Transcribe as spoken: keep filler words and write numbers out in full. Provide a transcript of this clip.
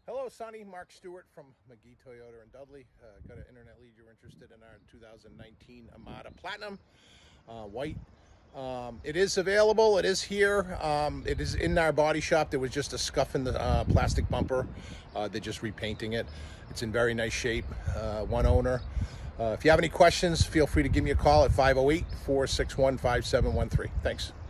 Hello, Sonny. Mark Stewart from McGee Toyota in Dudley. Uh, got an internet lead. You're interested in our two thousand nineteen Amada Platinum, uh, white. Um, it is available. It is here. Um, it is in our body shop. There was just a scuff in the uh, plastic bumper. Uh, they're just repainting it. It's in very nice shape. Uh, one owner. Uh, if you have any questions, feel free to give me a call at five oh eight, four six one, five seven one three. Thanks.